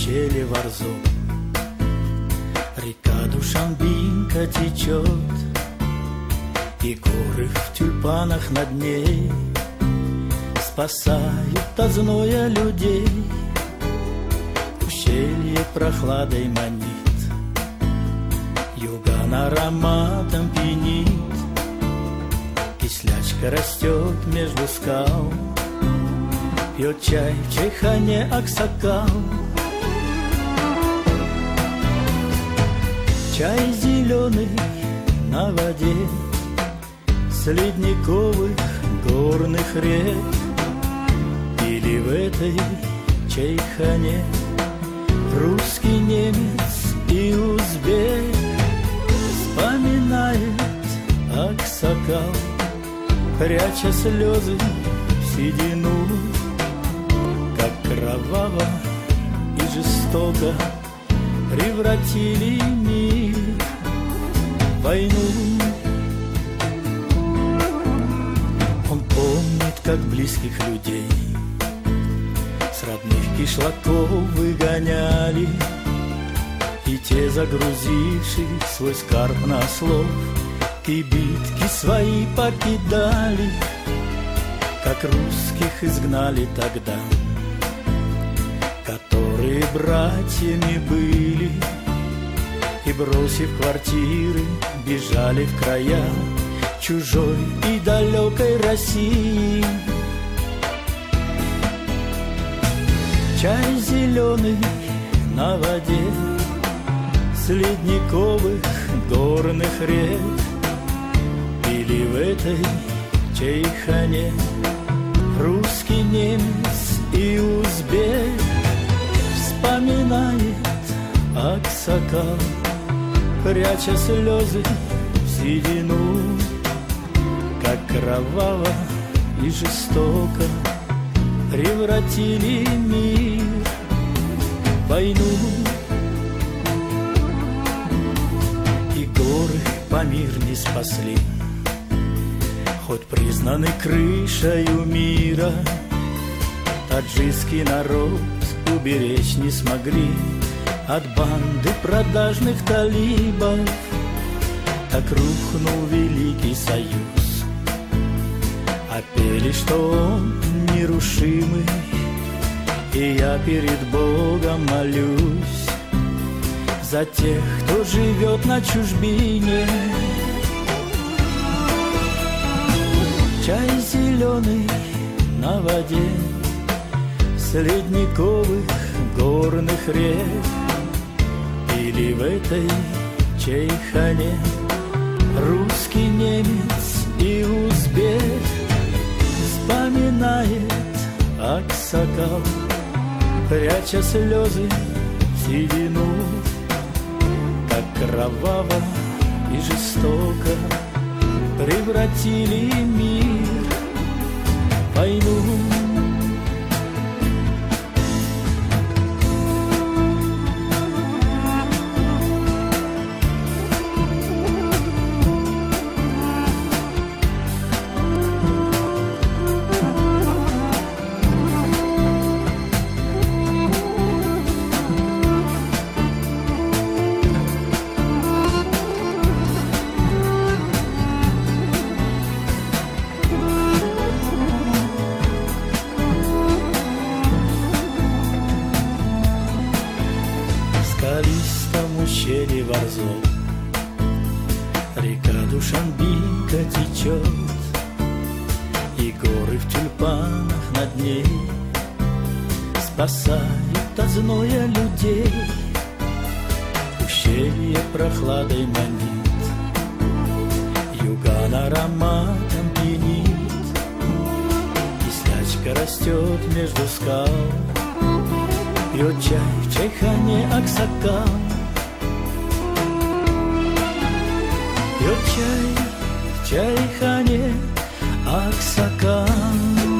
ущелье Варзо. Река Душанбинка течет, и горы в тюльпанах над ней спасают от зноя людей. Ущелье прохладой манит, юган ароматом пьянит. Кислячка растет между скал, пьет чай в чайхане аксакал. Чай зеленый на воде с ледниковых горных рек. Или в этой чайхане русский, немец и узбек. Вспоминает аксакал, пряча слезы в седину, как кроваво и жестоко превратили мир в войну. Он помнит, как близких людей с родных кишлаков выгоняли, и те, загрузившие свой скарб на слов, кибитки свои покидали. Как русских изгнали тогда, которые братьями были, и, бросив квартиры, бежали в края чужой и далекой России. Чай зеленый на воде с ледниковых горных рек. Или в этой чайхане русский, немец и узбек. Вспоминает аксакал, пряча слезы в седину, как кроваво и жестоко превратили мир в войну. И горы Памир не спасли, хоть признаны крышею мира. Таджикский народ уберечь не смогли от банды продажных талибов. Так рухнул Великий Союз, а пели, что он нерушимый. И я перед Богом молюсь за тех, кто живет на чужбине. Чай зеленый на воде с ледниковых горных рек. Или в этой чайхане русский, немец и узбек. Вспоминает аксакал, пряча слезы в седину, как кроваво и жестоко превратили мир в войну. Ущелье Варзо река Душанбинка течет, и горы в тюльпанах над ней спасают от зноя людей. Ущелье прохладой манит, юган ароматом пьянит. Кислячка растет между скал, пьет чай в чайхане аксакал. Пьет чай в чайхане аксакал.